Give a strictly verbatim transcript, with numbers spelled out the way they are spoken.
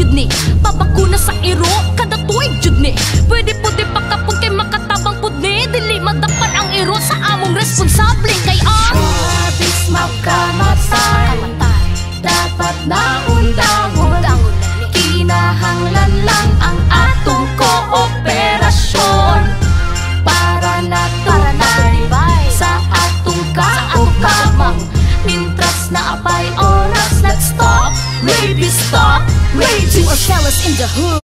jud ni. Pabakuna sa iro kada tuig jud ni. Pwede pud pakapod kay makatabang pud ni. Dili madapan ang iro sa among responsable kay ang labis makamatay. Dapat na undangon, kinahanglan lang ang atong kooperasyon para natutay sa atong kaukamang. Mintras na apay oras, let's stop, maybe stop raging or fellas in the hood.